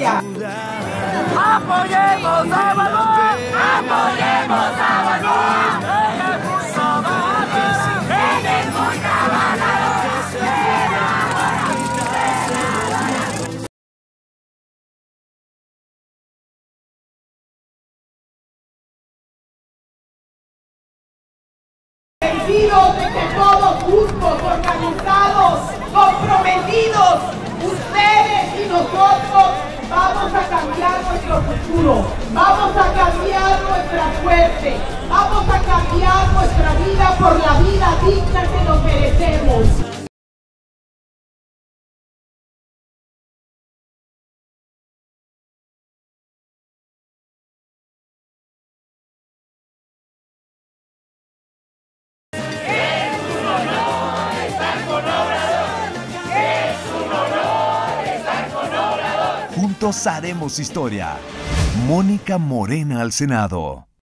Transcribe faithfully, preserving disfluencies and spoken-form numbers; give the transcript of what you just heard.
democracia. ¡Apoyemos a Balboa! ¡Apoyemos a Balboa! ¡En el mundo ganador! ¡En el mundo ganador! Convencidos de que todos juntos, organizados, comprometidos, ustedes y nosotros vamos a cambiar nuestro futuro, vamos a cambiar nuestra suerte, vamos a cambiar nuestra vida por la vida digna que nos merecemos. Juntos haremos historia. Mónica Morena al Senado.